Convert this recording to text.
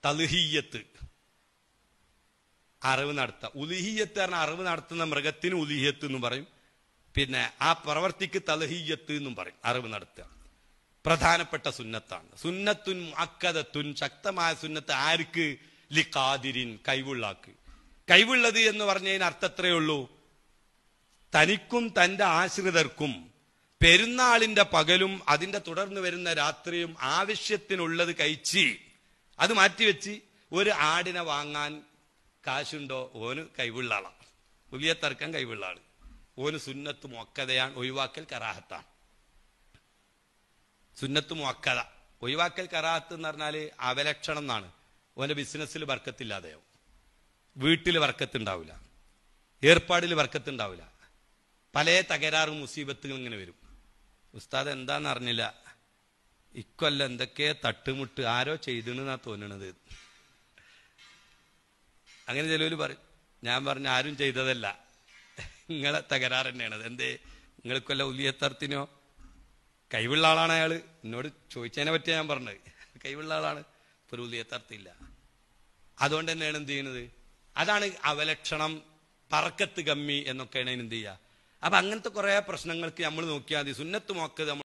തൽഹിയ്യത്ത്, അറിവ് നടത്തുക. ഉലുഹിയ്യത്ത് പറഞ്ഞാൽ അറിവ് നടത്തുന്ന മൃഗത്തിന് ഉലുഹിയ്യത്ത് എന്നും പറയും. പിന്നെ ആ പ്രവർത്തിക്ക് തൽഹിയ്യത്ത് എന്നും പറയും. അറിവ് നടത്തുക പ്രധാനപ്പെട്ട സുന്നത്താണ്. സുന്നത്തുൻ മുഅക്കദത്തുൻ, ശക്തമായ സുന്നത്ത്. ആർക്ക്? ലിഖാദിരിൻ, കഴിവുള്ളാക്ക്. കഴിവുള്ളത് എന്ന് പറഞ്ഞതിന് അർത്ഥത്രേ ഉള്ളൂ, തനിക്കും തന്റെ ആശ്രിതർക്കും പെരുന്നാളിന്റെ പകലും അതിന്റെ തുടർന്ന് വരുന്ന രാത്രിയും ആവശ്യത്തിനുള്ളത് കഴിച്ച് അത് മാറ്റിവെച്ച് ഒരു ആടിനെ വാങ്ങാൻ കാശുണ്ടോ, ഓന് കഴിവുള്ള ആളാണ്. ഉലിയത്തർക്കം കഴിവുള്ള ആള്. ഓന് സുന്നത്ത് മുഅക്കദയാണ്, ഒഴിവാക്കൽ കറാഹത്താണ്. സുന്നത്ത് മുഅക്കദ, ഒഴിവാക്കൽ കറാഹത്ത് എന്ന് പറഞ്ഞാല് അവലക്ഷണം എന്നാണ്. ഓന്റെ ബിസിനസ്സിൽ ബർക്കത്തില്ലാതെയാവും, വീട്ടിൽ ബർക്കത്തുണ്ടാവില്ല, ഏർപ്പാടിൽ ബർക്കത്തുണ്ടാവില്ല, പല തകരാറും മുസീബത്തുകൾ ഇങ്ങനെ വരും. ഉസ്താദ് എന്താന്ന് അറിഞ്ഞില്ല, ഇക്കൊല്ലം എന്തൊക്കെ തട്ടുമുട്ട് ആരോ ചെയ്തെന്നാ തോന്നണത്. അങ്ങനെ ചിലവര് പറയും. ഞാൻ പറഞ്ഞു ആരും ചെയ്തതല്ല, നിങ്ങളെ തകരാറ് തന്നെയാണത്. എന്തേ? നിങ്ങൾക്കൊല്ല ഉലിയത്തർത്തിനോ കഴിവുള്ള ആളാണ് അയാള്. എന്നോട് ചോദിച്ചതിനെ പറ്റിയാ ഞാൻ പറഞ്ഞത്. കഴിവുള്ള ആളാണ്, ഒരു ഉലിയത്തർത്തില്ല. അതുകൊണ്ട് തന്നെയാണ് എന്ത് ചെയ്യുന്നത്? അതാണ് അവലക്ഷണം, പറക്കത്ത് കമ്മി എന്നൊക്കെയാണ് എന്ത് ചെയ്യുക. അപ്പൊ അങ്ങനത്തെ കുറെ പ്രശ്നങ്ങൾക്ക് നമ്മൾ നോക്കിയാൽ മതി. സുന്നത്ത് മുഅക്കദ്